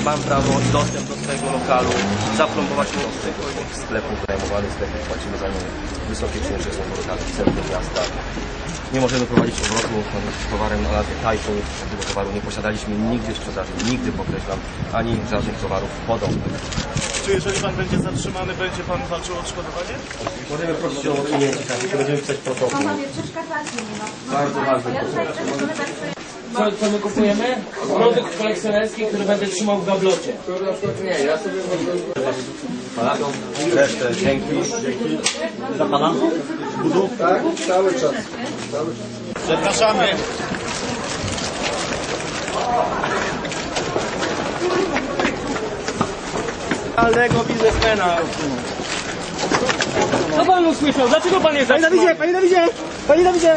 mam prawo i dostęp do swojego lokalu, zaplombować mu w sklepu, wynajmowany sklep, płacimy za nią wysokie czynsze są lokale w centrum miasta. Nie możemy prowadzić obrotu z towarem na nazwie Tajfun. Tego towaru nie posiadaliśmy nigdy w sprzedaży, nigdy podkreślam, ani żadnych towarów podobnych. Czy jeżeli pan będzie zatrzymany, będzie pan walczył o odszkodowanie? Możemy prosić o odsunięcie, tak, będziemy pisać protokół. Bardzo ważne. Co my kupujemy? Produkt kolekcjonerski, który będę trzymał w gablocie. Nie, ja sobie Resztę, dzięki. Za pana? Budu? Tak, cały czas. Zapraszamy. Realnego biznesmena. Co pan usłyszał? Dlaczego pan jest zatrzymany? Panie Dawidzie! Panie Dawidzie!